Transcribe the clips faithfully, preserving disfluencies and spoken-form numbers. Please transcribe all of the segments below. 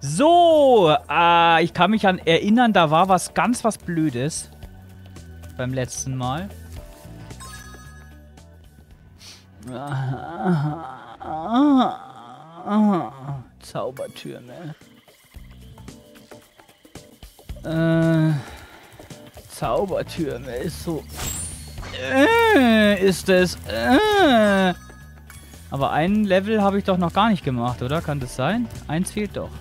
So, äh, ich kann mich an erinnern, da war was ganz was Blödes. Beim letzten Mal. Zaubertürme. Äh, Zaubertürme ist so... Äh, ist es... Äh. Aber ein Level habe ich doch noch gar nicht gemacht, oder? Kann das sein? Eins fehlt doch.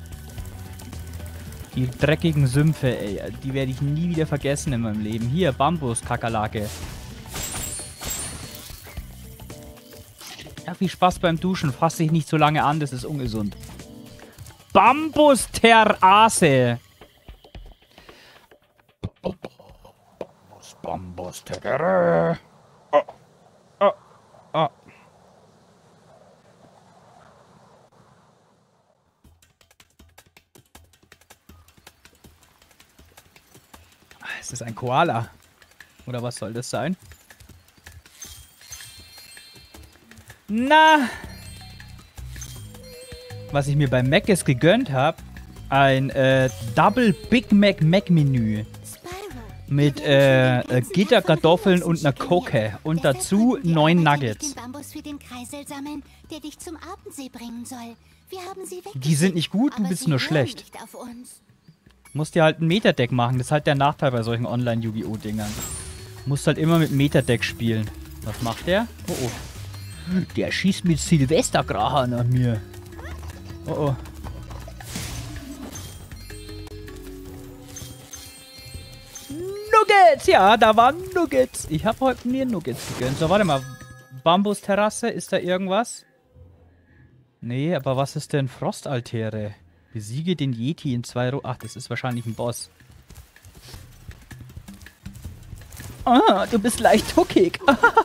Die dreckigen Sümpfe, ey. Die werde ich nie wieder vergessen in meinem Leben. Hier, Bambus-Kakerlake. Ja, viel Spaß beim Duschen. Fass dich nicht so lange an, das ist ungesund. Bambus-Terrasse. Bambus, Bambus-Terrasse. Oh, oh, oh. Ist das ein Koala? Oder was soll das sein? Na! Was ich mir bei Mc's gegönnt habe, ein äh, Double Big Mac Mac Menü. Mit äh, äh, Gitterkartoffeln und einer Coke. Und dazu neun Nuggets. Die sind nicht gut, du bist nur schlecht. Musst dir halt ein Metadeck machen. Das ist halt der Nachteil bei solchen Online-Yu-Gi-Oh-Dingern. Musst halt immer mit Metadeck spielen. Was macht der? Oh oh. Der schießt mit Silvesterkracher nach mir. Oh oh. Nuggets! Ja, da waren Nuggets. Ich habe heute mir Nuggets gegönnt. So, warte mal. Bambusterrasse, ist da irgendwas? Nee, aber was ist denn Frostaltäre? Besiege den Yeti in zwei Ru... Ach, das ist wahrscheinlich ein Boss. Ah, du bist leicht huckig.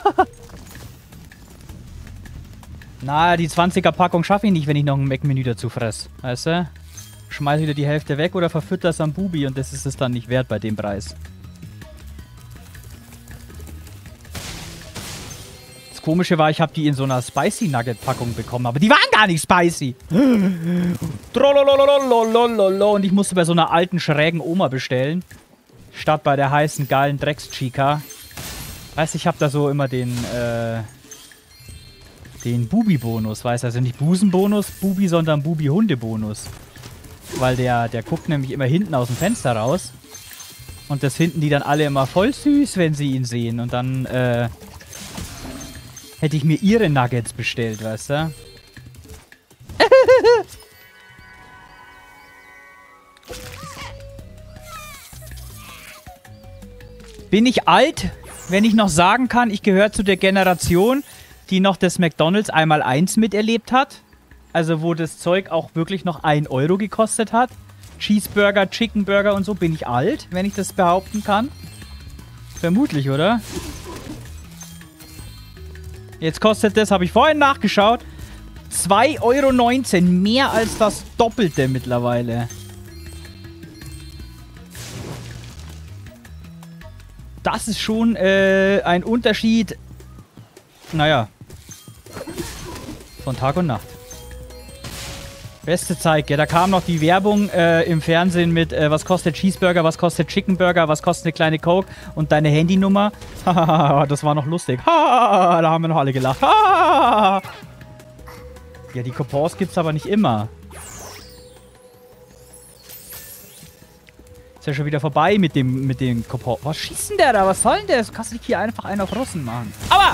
Na, die zwanziger-Packung schaffe ich nicht, wenn ich noch ein Mac-Menü dazu fress. Weißt du? Schmeiß wieder die Hälfte weg oder verfütter es am Bubi und das ist es dann nicht wert bei dem Preis. Das Komische war, ich habe die in so einer Spicy-Nugget-Packung bekommen, aber die waren gar nicht spicy. Und ich musste bei so einer alten, schrägen Oma bestellen. Statt bei der heißen, geilen Drecks-Chica. Weißt du, ich habe da so immer den, äh... den Bubi-Bonus, weißt du, also nicht Busenbonus, Bubi, sondern Bubi-Hunde-Bonus. Weil der, der guckt nämlich immer hinten aus dem Fenster raus. Und das finden die dann alle immer voll süß, wenn sie ihn sehen. Und dann, äh, hätte ich mir ihre Nuggets bestellt, weißt du? Bin ich alt, wenn ich noch sagen kann, ich gehöre zu der Generation, die noch das McDonald's einmal eins miterlebt hat. Also wo das Zeug auch wirklich noch ein Euro gekostet hat. Cheeseburger, Chickenburger und so. Bin ich alt, wenn ich das behaupten kann? Vermutlich, oder? Jetzt kostet das, habe ich vorhin nachgeschaut, zwei Euro neunzehn. Mehr als das Doppelte mittlerweile. Das ist schon äh, ein Unterschied. Naja. Von Tag und Nacht. Beste Zeit, ja. Da kam noch die Werbung äh, im Fernsehen mit, äh, was kostet Cheeseburger, was kostet Chickenburger, was kostet eine kleine Coke und deine Handynummer. Hahaha, das war noch lustig. Hahaha, da haben wir noch alle gelacht. Hahaha. Ja, die Coupons gibt's aber nicht immer. Ist ja schon wieder vorbei mit dem, mit dem Coupon. Was schießt denn der da? Was soll denn der? Du kannst nicht hier einfach einen auf Russen machen. Aua!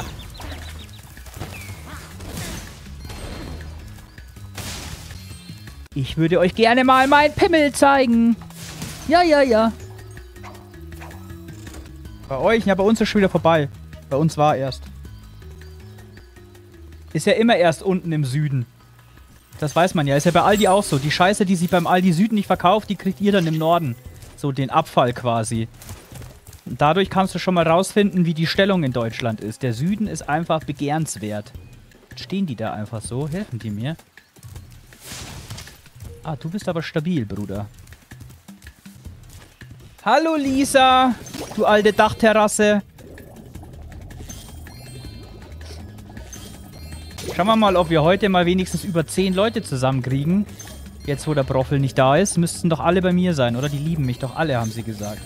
Ich würde euch gerne mal meinen Pimmel zeigen. Ja, ja, ja. Bei euch? Ja, bei uns ist schon wieder vorbei. Bei uns war erst. Ist ja immer erst unten im Süden. Das weiß man ja. Ist ja bei Aldi auch so. Die Scheiße, die sich beim Aldi Süden nicht verkauft, die kriegt ihr dann im Norden. So den Abfall quasi. Und dadurch kannst du schon mal rausfinden, wie die Stellung in Deutschland ist. Der Süden ist einfach begehrenswert. Jetzt stehen die da einfach so. Helfen die mir? Ah, du bist aber stabil, Bruder. Hallo, Lisa. Du alte Dachterrasse. Schauen wir mal, ob wir heute mal wenigstens über zehn Leute zusammenkriegen. Jetzt, wo der Broffel nicht da ist, müssten doch alle bei mir sein, oder? Die lieben mich doch alle, haben sie gesagt.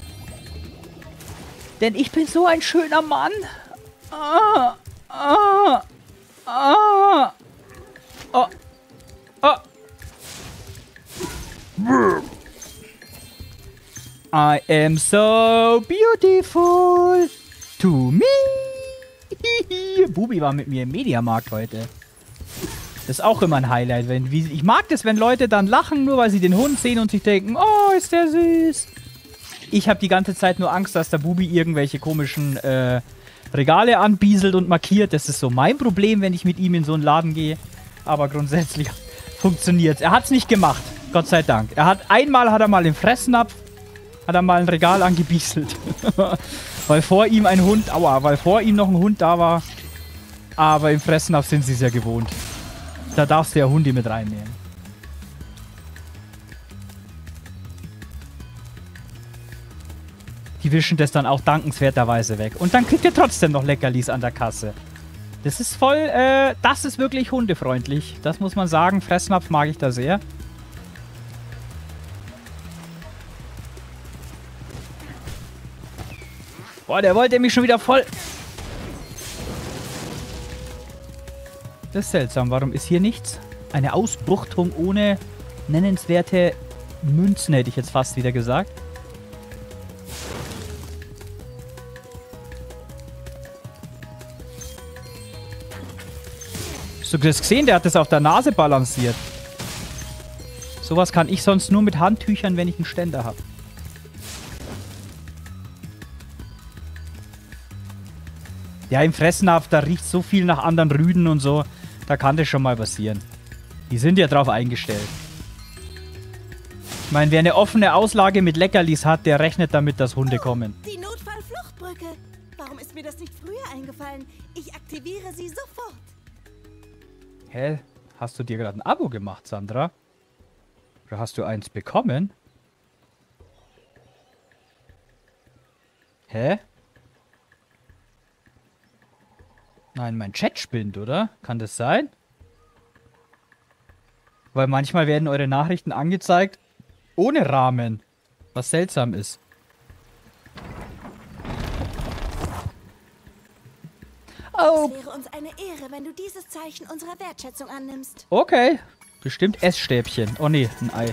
Denn ich bin so ein schöner Mann. Ah, ah, ah. Oh, oh. I am so beautiful to me. Bubi war mit mir im Mediamarkt heute. Das ist auch immer ein Highlight. Wenn, wie, ich mag das, wenn Leute dann lachen, nur weil sie den Hund sehen und sich denken, oh, ist der süß. Ich habe die ganze Zeit nur Angst, dass der Bubi irgendwelche komischen äh, Regale anbieselt und markiert. Das ist so mein Problem, wenn ich mit ihm in so einen Laden gehe. Aber grundsätzlich funktioniert es. Er hat es nicht gemacht, Gott sei Dank. Er hat einmal hat er mal im Fressnapf hat er mal ein Regal angebieselt. Weil vor ihm ein Hund, aua, weil vor ihm noch ein Hund da war. Aber im Fressnapf sind sie es ja gewohnt. Da darfst du ja Hunde mit reinnehmen. Die wischen das dann auch dankenswerterweise weg. Und dann kriegt ihr trotzdem noch Leckerlis an der Kasse. Das ist voll, äh, das ist wirklich hundefreundlich. Das muss man sagen. Fressnapf mag ich da sehr. Boah, der wollte mich schon wieder voll... Das ist seltsam. Warum ist hier nichts? Eine Ausbuchtung ohne nennenswerte Münzen, hätte ich jetzt fast wieder gesagt. Hast du das gesehen? Der hat das auf der Nase balanciert. Sowas kann ich sonst nur mit Handtüchern, wenn ich einen Ständer habe. Ja, im Fressnapf, da riecht so viel nach anderen Rüden und so. Da kann das schon mal passieren. Die sind ja drauf eingestellt. Ich meine, wer eine offene Auslage mit Leckerlis hat, der rechnet damit, dass Hunde kommen. Die Notfallfluchtbrücke. Warum ist mir das nicht früher eingefallen? Ich aktiviere sie sofort. Hä? Hast du dir gerade ein Abo gemacht, Sandra? Oder hast du eins bekommen? Hä? Nein, mein Chat spinnt, oder? Kann das sein? Weil manchmal werden eure Nachrichten angezeigt ohne Rahmen. Was seltsam ist. Oh. Es wäre uns eine Ehre, wenn du dieses Zeichen unserer Wertschätzung annimmst. Okay. Bestimmt Essstäbchen. Oh nee, ein Ei.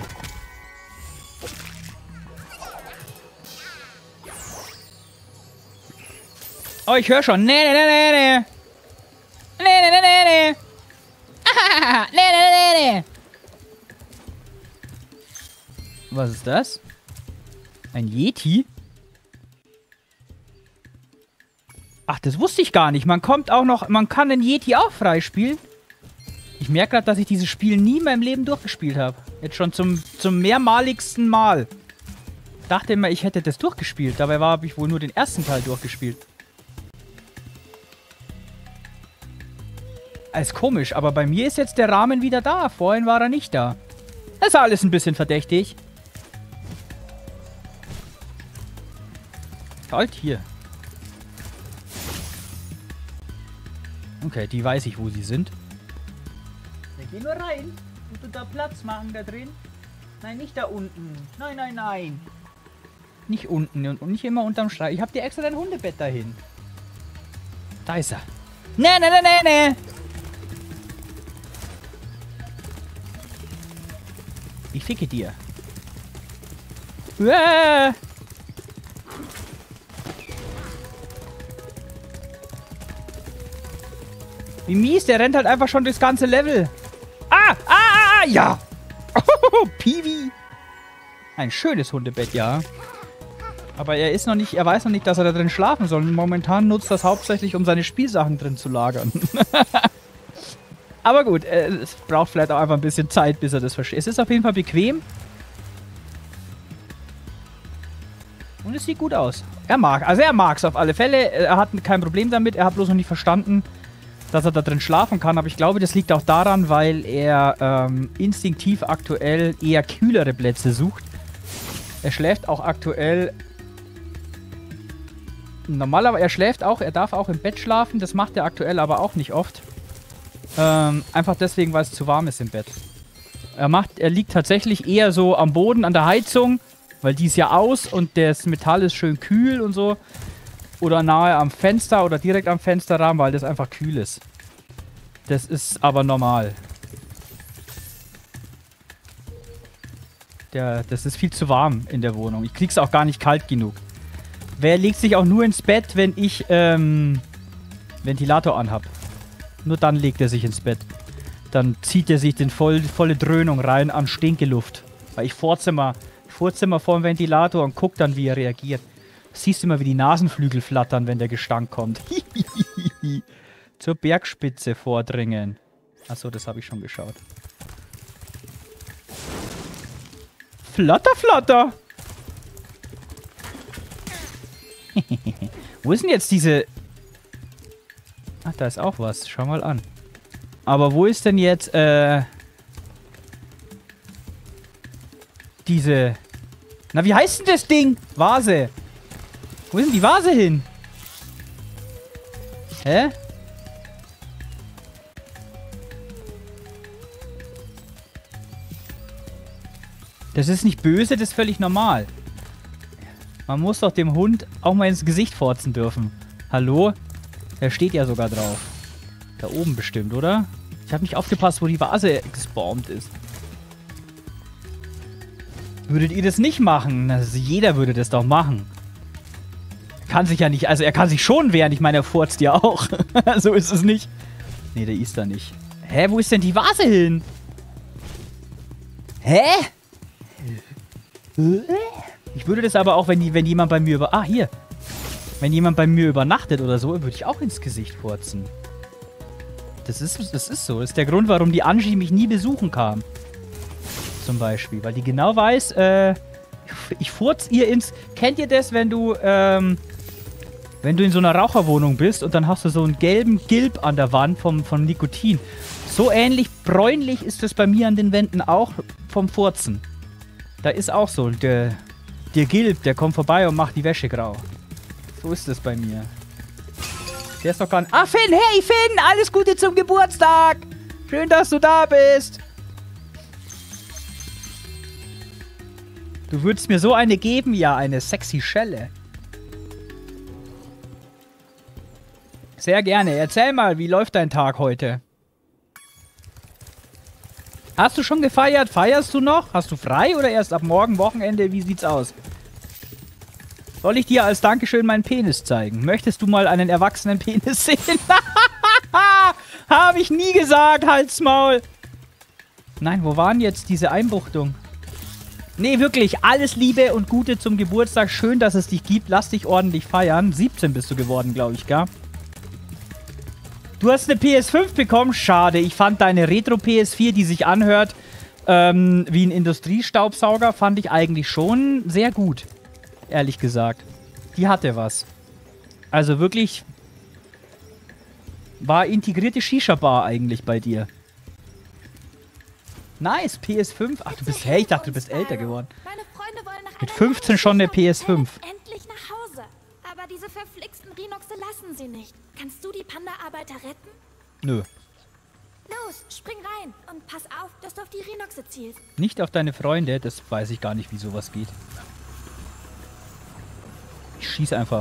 Oh, ich höre schon. Nee, nee, nee, nee, nee. Nee, nee, nee, nee, nee. Ah, nee, nee, nee, nee. Was ist das? Ein Yeti? Ach, das wusste ich gar nicht. Man kommt auch noch... Man kann den Yeti auch freispielen. Ich merke gerade, dass ich dieses Spiel nie in meinem Leben durchgespielt habe. Jetzt schon zum, zum mehrmaligsten Mal. Ich dachte immer, ich hätte das durchgespielt. Dabei habe ich wohl nur den ersten Teil durchgespielt. Alles komisch, aber bei mir ist jetzt der Rahmen wieder da. Vorhin war er nicht da. Das ist alles ein bisschen verdächtig. Halt, hier. Okay, die weiß ich, wo sie sind. Wir gehen nur rein. Musst du da Platz machen da drin? Nein, nicht da unten. Nein, nein, nein. Nicht unten und nicht immer unterm Schreibtisch. Ich hab dir extra dein Hundebett dahin. Da ist er. Nee, nee, nee, nee, nee. Ich ficke dir. Uäh. Wie mies, der rennt halt einfach schon durchs ganze Level. Ah, ah, ah, ja. Oh, Piwi. Ein schönes Hundebett, ja. Aber er ist noch nicht, er weiß noch nicht, dass er da drin schlafen soll. Momentan nutzt das hauptsächlich, um seine Spielsachen drin zu lagern. Aber gut, es braucht vielleicht auch einfach ein bisschen Zeit, bis er das versteht. Es ist auf jeden Fall bequem. Und es sieht gut aus. Er mag, also er mag es auf alle Fälle. Er hat kein Problem damit. Er hat bloß noch nicht verstanden, dass er da drin schlafen kann. Aber ich glaube, das liegt auch daran, weil er ähm, instinktiv aktuell eher kühlere Plätze sucht. Er schläft auch aktuell... Normalerweise, er schläft auch, er darf auch im Bett schlafen. Das macht er aktuell aber auch nicht oft. Ähm, einfach deswegen, weil es zu warm ist im Bett. Er macht, er liegt tatsächlich eher so am Boden, an der Heizung, weil die ist ja aus und das Metall ist schön kühl und so. Oder nahe am Fenster oder direkt am Fensterrahmen, weil das einfach kühl ist. Das ist aber normal. Der, das ist viel zu warm in der Wohnung. Ich krieg's auch gar nicht kalt genug. Wer legt sich auch nur ins Bett, wenn ich ähm, Ventilator anhab? Nur dann legt er sich ins Bett. Dann zieht er sich den voll, volle Dröhnung rein an Stinkeluft. Weil ich furze immer, ich furze immer vor dem Ventilator und guck dann, wie er reagiert. Siehst du immer, wie die Nasenflügel flattern, wenn der Gestank kommt. Zur Bergspitze vordringen. Achso, das habe ich schon geschaut. Flatter, flatter! Wo ist denn jetzt diese... Ach, da ist auch was. Schau mal an. Aber wo ist denn jetzt, äh... diese... Na, wie heißt denn das Ding? Vase. Wo ist denn die Vase hin? Hä? Das ist nicht böse, das ist völlig normal. Man muss doch dem Hund auch mal ins Gesicht furzen dürfen. Hallo? Er steht ja sogar drauf. Da oben bestimmt, oder? Ich habe nicht aufgepasst, wo die Vase gespawnt ist. Würdet ihr das nicht machen? Also jeder würde das doch machen. Kann sich ja nicht... Also er kann sich schon wehren. Ich meine, er furzt ja auch. So ist es nicht. Nee, der ist da nicht. Hä? Wo ist denn die Vase hin? Hä? Ich würde das aber auch, wenn, die, wenn jemand bei mir über... Ah, hier. Wenn jemand bei mir übernachtet oder so, würde ich auch ins Gesicht furzen. Das ist, das ist so. Das ist der Grund, warum die Angie mich nie besuchen kam. Zum Beispiel. Weil die genau weiß, äh... ich furz ihr ins... Kennt ihr das, wenn du, ähm... wenn du in so einer Raucherwohnung bist und dann hast du so einen gelben Gilb an der Wand vom, vom Nikotin. So ähnlich bräunlich ist das bei mir an den Wänden auch vom Furzen. Da ist auch so, der, der Gilb, der kommt vorbei und macht die Wäsche grau. So ist das bei mir. Der ist doch gar nicht... Ah, Finn, hey Finn, alles Gute zum Geburtstag. Schön, dass du da bist. Du würdest mir so eine geben? Ja, eine sexy Schelle. Sehr gerne. Erzähl mal, wie läuft dein Tag heute? Hast du schon gefeiert? Feierst du noch? Hast du frei oder erst ab morgen Wochenende? Wie sieht's aus? Soll ich dir als Dankeschön meinen Penis zeigen? Möchtest du mal einen erwachsenen Penis sehen? Habe ich nie gesagt, halt's Maul. Nein, wo waren jetzt diese Einbuchtung? Nee, wirklich, alles Liebe und Gute zum Geburtstag. Schön, dass es dich gibt. Lass dich ordentlich feiern. siebzehn bist du geworden, glaube ich, gell? Du hast eine P S fünf bekommen? Schade. Ich fand deine Retro-P S vier, die sich anhört ähm, wie ein Industriestaubsauger, fand ich eigentlich schon sehr gut. Ehrlich gesagt. Die hatte was. Also wirklich war integrierte Shisha-Bar eigentlich bei dir. Nice, P S fünf. Ach, du bist... Hey, ich dachte, du bist älter geworden. Meine Freunde wollen nach Mit fünfzehn schon eine P S fünf. Endlich nach Hause. Aber diese verflixten Rhinoxe lassen sie nicht. Kannst du die Panda-Arbeiter retten? Nö. Los, spring rein und pass auf, dass du auf die Rhinoxe zielst. Nicht auf deine Freunde, das weiß ich gar nicht, wie sowas geht. Ich schieß einfach.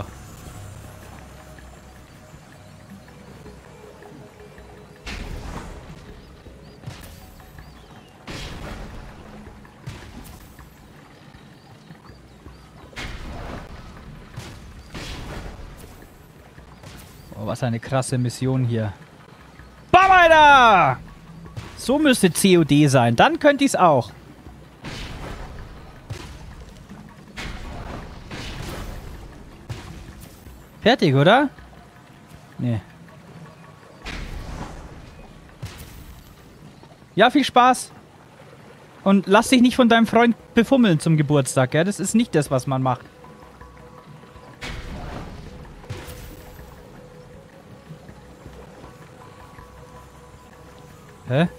Oh, was eine krasse Mission hier. Bam, Alter! So müsste C O D sein. Dann könnte ich es auch. Fertig, oder? Nee. Ja, viel Spaß. Und lass dich nicht von deinem Freund befummeln zum Geburtstag, gell? Das ist nicht das, was man macht. Hä?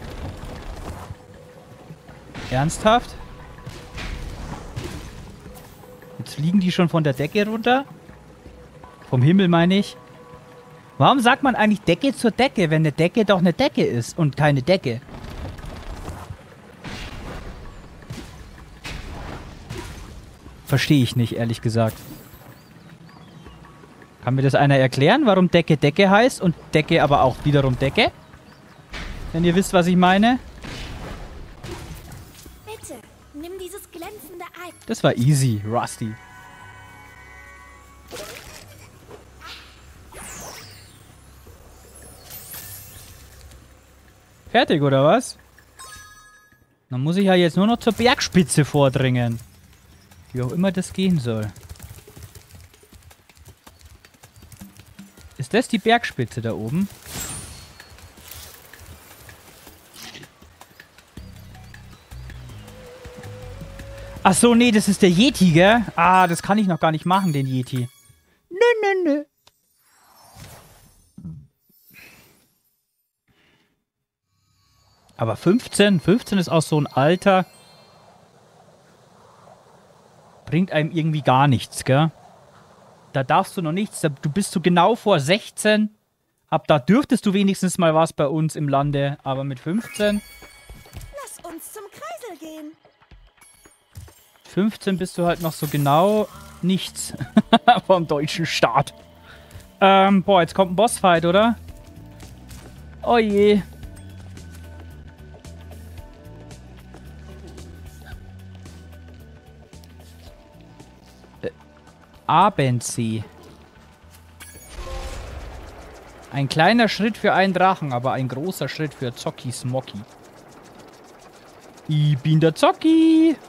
Ernsthaft? Jetzt fliegen die schon von der Decke runter? Vom Himmel meine ich. Warum sagt man eigentlich Decke zur Decke, wenn eine Decke doch eine Decke ist und keine Decke? Verstehe ich nicht, ehrlich gesagt. Kann mir das einer erklären, warum Decke Decke heißt und Decke aber auch wiederum Decke? Wenn ihr wisst, was ich meine. Bitte, nimm dieses glänzende Ei. Das war easy, Rusty. Fertig, oder was? Dann muss ich ja jetzt nur noch zur Bergspitze vordringen. Wie auch immer das gehen soll. Ist das die Bergspitze da oben? Ach so, nee, das ist der Yeti, gell? Ah, das kann ich noch gar nicht machen, den Yeti. Nö, nö, nö. Aber fünfzehn? fünfzehn ist auch so ein Alter. Bringt einem irgendwie gar nichts, gell? Da darfst du noch nichts. Da, du bist so genau vor sechzehn. Ab da dürftest du wenigstens mal was bei uns im Lande. Aber mit fünfzehn... Lass uns zum Kreisel gehen. fünfzehn bist du halt noch so genau nichts vom deutschen Staat. Ähm, boah, jetzt kommt ein Bossfight, oder? Oh je. Äh, Abendsee. Ein kleiner Schritt für einen Drachen, aber ein großer Schritt für Zocki Smocki. Ich bin der Zocki.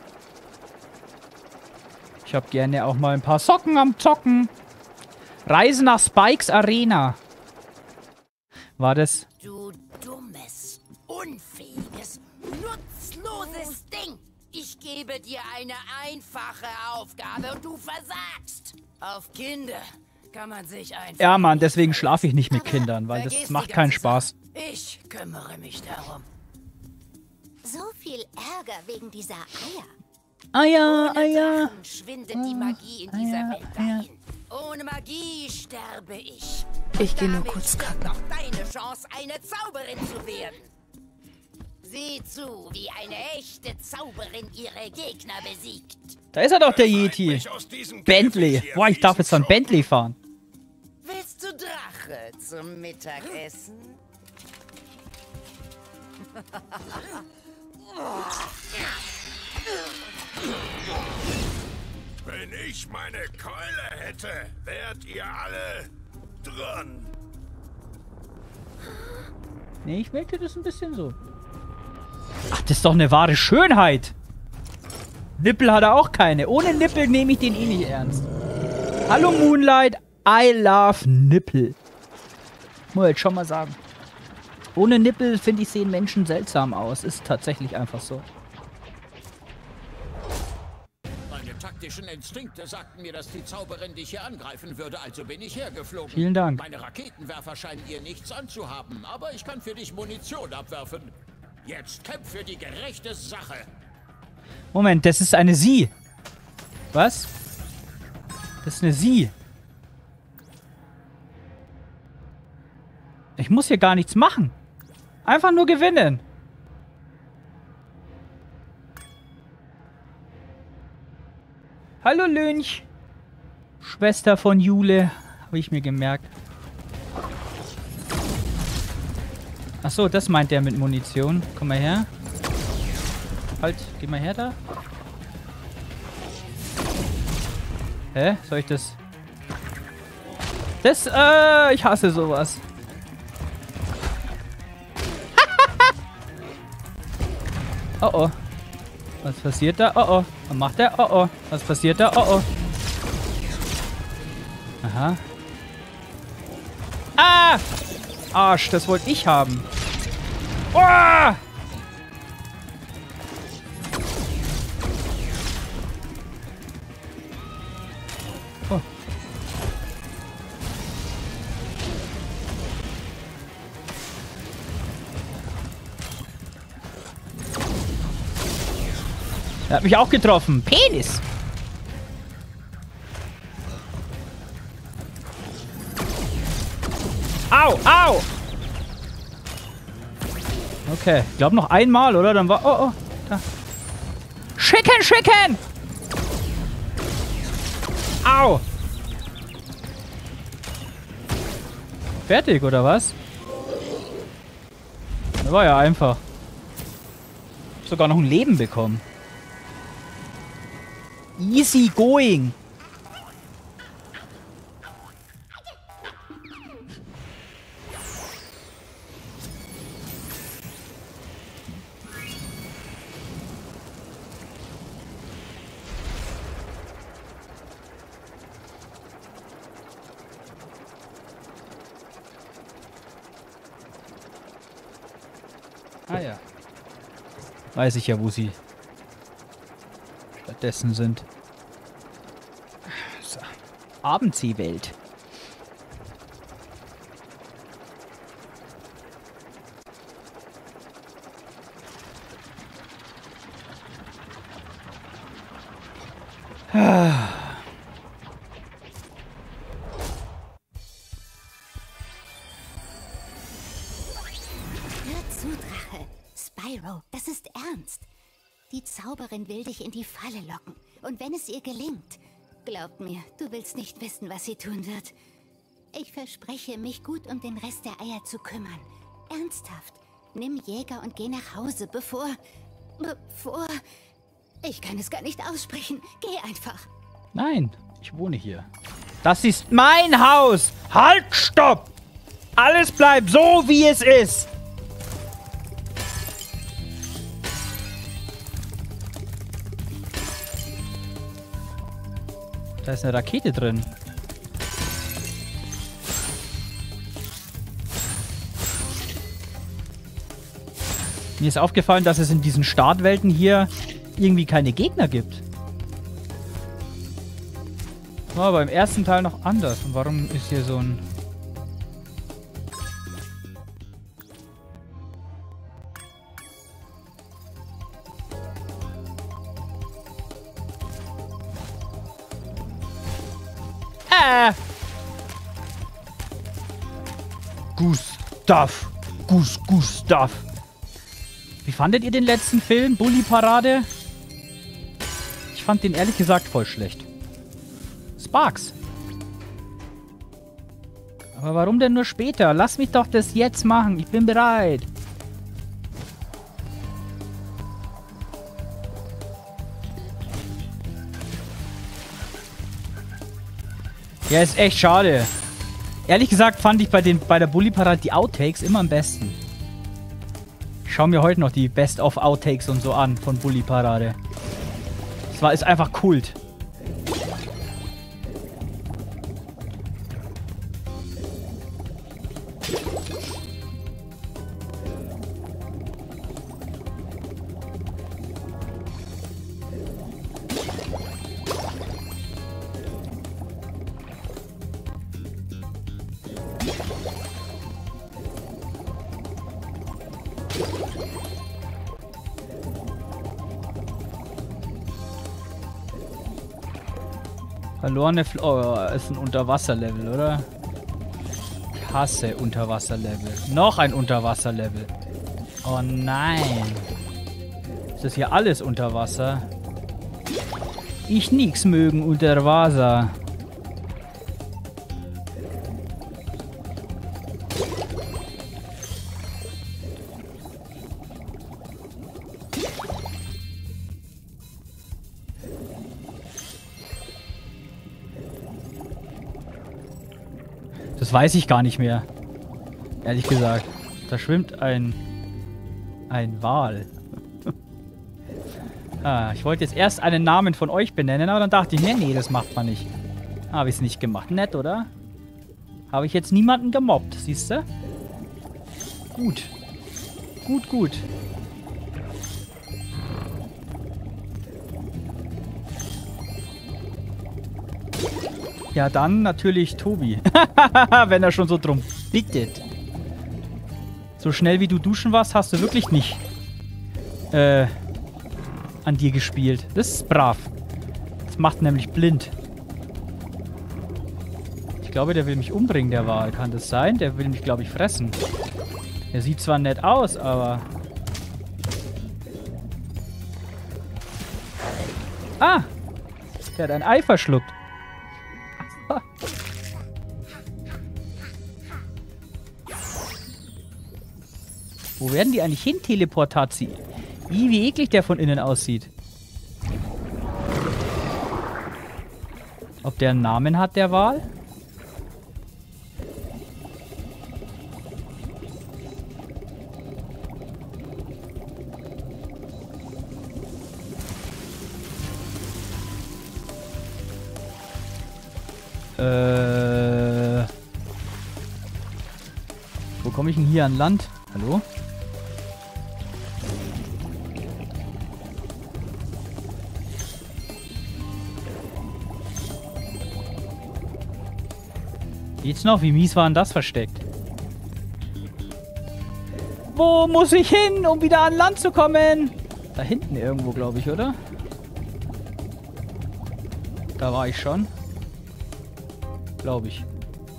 Ich hab gerne auch mal ein paar Socken am Zocken. Reise nach Spikes Arena. War das? Du dummes, unfähiges, nutzloses Ding. Ich gebe dir eine einfache Aufgabe und du versagst. Auf Kinder kann man sich einfach... Ja, Mann, deswegen schlafe ich nicht mit Kindern, weil das macht keinen Spaß. Ich kümmere mich darum. So viel Ärger wegen dieser Eier. Eier, Ohne Eier. Drachen schwindet die Magie in dieser Eier, Welt dahin. Ohne Magie sterbe ich. Ich gehe nur Damit kurz stirbt kacken. noch deine Chance, eine Zauberin zu werden. Sieh zu, wie eine echte Zauberin ihre Gegner besiegt. Da ist er doch, der Yeti. Bentley. Boah, ich darf jetzt dann Bentley fahren. Willst du Drache zum Mittagessen? Wenn ich meine Keule hätte, wärt ihr alle dran. Nee, ich merke das ein bisschen so. Ach, das ist doch eine wahre Schönheit. Nippel hat er auch keine. Ohne Nippel nehme ich den eh nicht ernst. Hallo Moonlight, I love Nippel. Muss ich jetzt schon mal sagen. Ohne Nippel, finde ich, sehen Menschen seltsam aus. Ist tatsächlich einfach so. Meine taktischen Instinkte sagten mir, dass die Zauberin dich hier angreifen würde, also bin ich hergeflogen. Vielen Dank. Meine Raketenwerfer scheinen ihr nichts anzuhaben, aber ich kann für dich Munition abwerfen. Jetzt kämpf für die gerechte Sache. Moment, das ist eine Sie. Was? Das ist eine Sie. Ich muss hier gar nichts machen. Einfach nur gewinnen. Hallo Lynch. Schwester von Jule. Habe ich mir gemerkt. Achso, das meint der mit Munition. Komm mal her. Halt, geh mal her da. Hä? Soll ich das... Das, äh, ich hasse sowas. Oh oh. Was passiert da? Oh oh. Was macht der? Oh oh. Was passiert da? Oh oh. Aha. Ah! Arsch, das wollte ich haben. Oh! Oh. Er hat mich auch getroffen. Penis. Au, au. Okay, ich glaube noch einmal, oder? Dann war... Oh, oh. Da. Schicken, schicken. Au! Fertig, oder was? Das war ja einfach. Sogar noch ein Leben bekommen. Easy going. Ah ja. Weiß ich ja, wo sie stattdessen sind. So. Abendseewelt. Spyro, das ist ernst. Die Zauberin will dich in die Falle locken. Und wenn es ihr gelingt, glaub mir, du willst nicht wissen, was sie tun wird. Ich verspreche, mich gut um den Rest der Eier zu kümmern. Ernsthaft. Nimm Jäger und geh nach Hause, bevor... Bevor... Ich kann es gar nicht aussprechen. Geh einfach. Nein, ich wohne hier. Das ist mein Haus! Halt, stopp! Alles bleibt so, wie es ist! Da ist eine Rakete drin. Mir ist aufgefallen, dass es in diesen Startwelten hier irgendwie keine Gegner gibt. War beim ersten Teil noch anders. Und warum ist hier so ein... Äh! Gustav! Gus, Gustav! Wie fandet ihr den letzten Film? Bully Parade? Ich fand den ehrlich gesagt voll schlecht. Sparks. Aber warum denn nur später? Lass mich doch das jetzt machen. Ich bin bereit. Ja, ist echt schade. Ehrlich gesagt fand ich bei, den, bei der Bully Parade die Outtakes immer am besten. Ich schaue mir heute noch die Best-of-Outtakes und so an von Bully Parade. Das war, ist einfach Kult. Verlorene Fl Oh, ist ein Unterwasserlevel, oder? Ich hasse Unterwasserlevel. Noch ein Unterwasserlevel. Oh nein. Ist das hier alles unter Wasser? Ich nix mögen unter Wasser. Das weiß ich gar nicht mehr. Ehrlich gesagt. Da schwimmt ein... ein Wal. ah, ich wollte jetzt erst einen Namen von euch benennen, aber dann dachte ich, nee, nee, das macht man nicht. Habe ich es nicht gemacht. Nett, oder? Habe ich jetzt niemanden gemobbt, siehst du? Gut. Gut, gut. Ja, dann natürlich Tobi. Wenn er schon so drum bittet. So schnell wie du duschen warst, hast du wirklich nicht äh, an dir gespielt. Das ist brav. Das macht nämlich blind. Ich glaube, der will mich umbringen, der Wal. Kann das sein? Der will mich, glaube ich, fressen. Er sieht zwar nett aus, aber... Ah! Der hat ein Ei verschluckt. Wo werden die eigentlich hin, Teleportazi? Ih, wie eklig der von innen aussieht. Ob der einen Namen hat, der Wal? Äh... Wo komme ich denn hier an Land? Hallo? Geht's noch? Wie mies war denn das versteckt? Wo muss ich hin, um wieder an Land zu kommen? Da hinten irgendwo, glaube ich, oder? Da war ich schon. Glaube ich.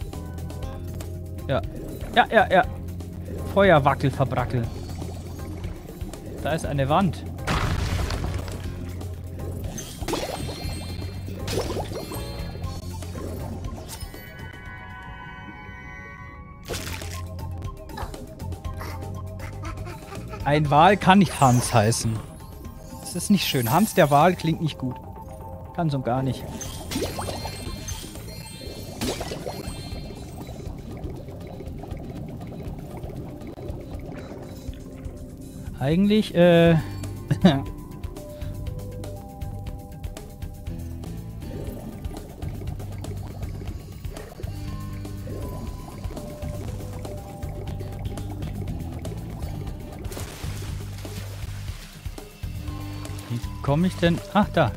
Ja. Ja, ja, ja. Feuerwackel, verbrackel. Da ist eine Wand. Ein Wal kann nicht Hans heißen. Das ist nicht schön. Hans der Wal klingt nicht gut. Kann so gar nicht. Eigentlich, äh... Wie komme ich denn... Ach, da.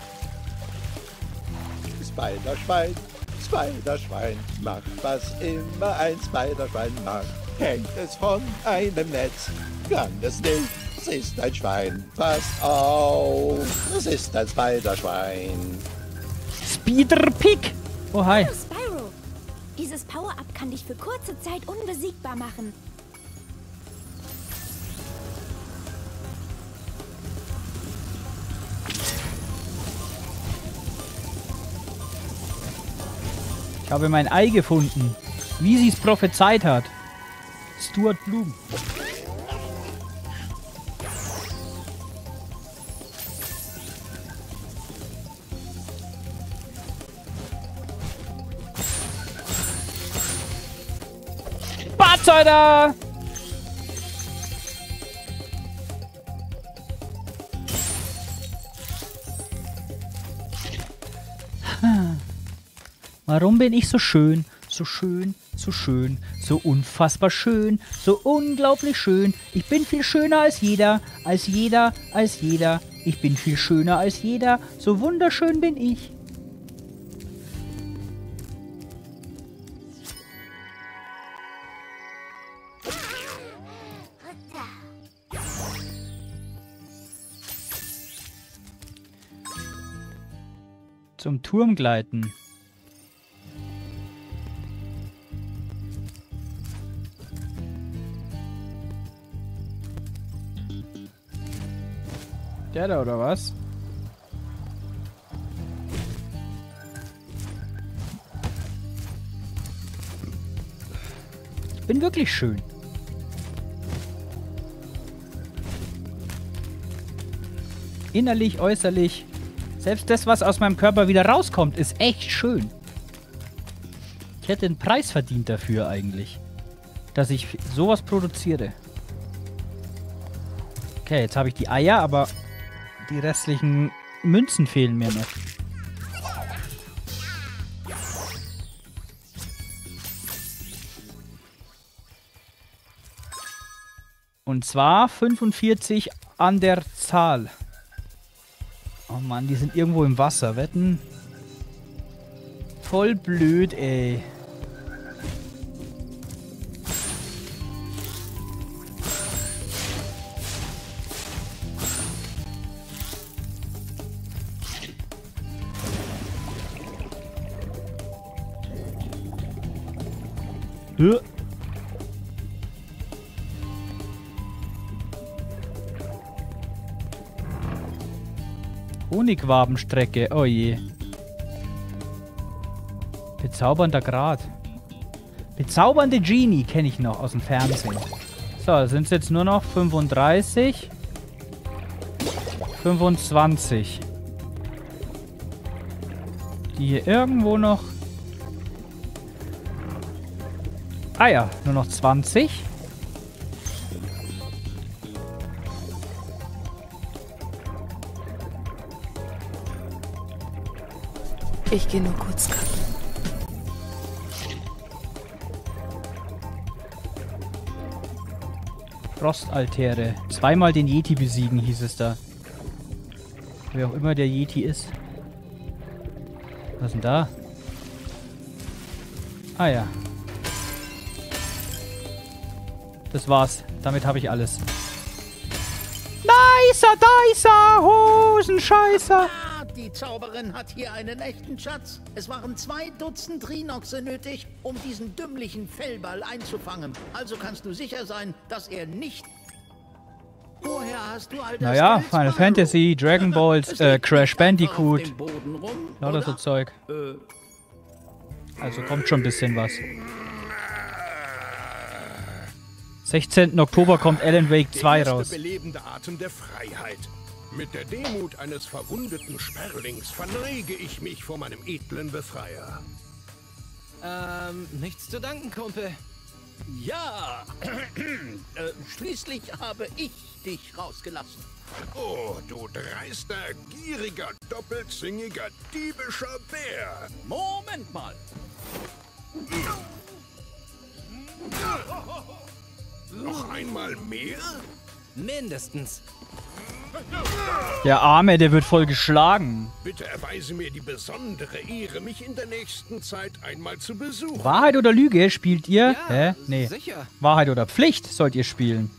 Spiderschwein, Spiderschwein, macht was immer ein Spiderschwein macht. Hängt es von einem Netz, kann es nicht, es ist ein Schwein. Passt auf, es ist ein Spiderschwein. Spider-Pig! Oh, hi. Hallo, Spyro. Dieses Power-Up kann dich für kurze Zeit unbesiegbar machen. Ich habe mein Ei gefunden. Wie sie es prophezeit hat. Stuart Bloom. Batzeuter! Warum bin ich so schön, so schön, so schön, so unfassbar schön, so unglaublich schön? Ich bin viel schöner als jeder, als jeder, als jeder. Ich bin viel schöner als jeder, so wunderschön bin ich. Zum Turm gleiten. Der da, oder was? Ich bin wirklich schön. Innerlich, äußerlich. Selbst das, was aus meinem Körper wieder rauskommt, ist echt schön. Ich hätte einen Preis verdient dafür eigentlich. Dass ich sowas produziere. Okay, jetzt habe ich die Eier, aber die restlichen Münzen fehlen mir noch. Und zwar fünfundvierzig an der Zahl. Oh Mann, die sind irgendwo im Wasser. Wetten? Voll blöd, ey. Hö. Honigwabenstrecke, oh je. Bezaubernder Grat. Bezaubernde Genie kenne ich noch aus dem Fernsehen. So, sind es jetzt nur noch fünfunddreißig. fünfundzwanzig. Die hier irgendwo noch... Ah ja, nur noch zwanzig. Ich gehe nur kurz kacken. Frostaltäre. Zweimal den Yeti besiegen, hieß es da. Wer auch immer der Yeti ist. Was ist denn da? Ah ja. Das war's. Damit habe ich alles. Nicer, dicer, Hosenscheißer. Ah, die Zauberin hat hier einen echten Schatz. Es waren zwei Dutzend Trinoxe nötig, um diesen dümmlichen Fellball einzufangen. Also kannst du sicher sein, dass er nicht... Woher hast du all das Naja, Geld, Final Spyro? Fantasy, Dragon Balls, Es äh, liegt Crash nicht einfach auf Bandicoot. dem Boden rum, Lauter so oder? Zeug. Äh, Also kommt schon ein bisschen was. sechzehnten Oktober kommt Alan Wake zwei Der raus. erste belebende Atem der Freiheit. Mit der Demut eines verwundeten Sperlings verneige ich mich vor meinem edlen Befreier. Ähm, nichts zu danken, Kumpel. ja, äh, schließlich habe ich dich rausgelassen. Oh, du dreister, gieriger, doppelzingiger, diebischer Bär. Moment mal. Noch einmal mehr? Mindestens. Der Arme, der wird voll geschlagen. Bitte erweise mir die besondere Ehre, mich in der nächsten Zeit einmal zu besuchen. Wahrheit oder Lüge spielt ihr? Ja, Hä? Nee. sicher. Wahrheit oder Pflicht sollt ihr spielen.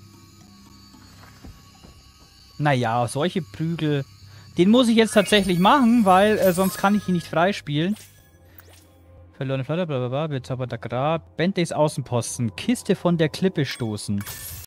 Naja, solche Prügel. Den muss ich jetzt tatsächlich machen, weil äh, sonst kann ich ihn nicht freispielen. Verlorene Flotte, blablabla, bezauberter Grab. Bentleys Außenposten. Kiste von der Klippe stoßen.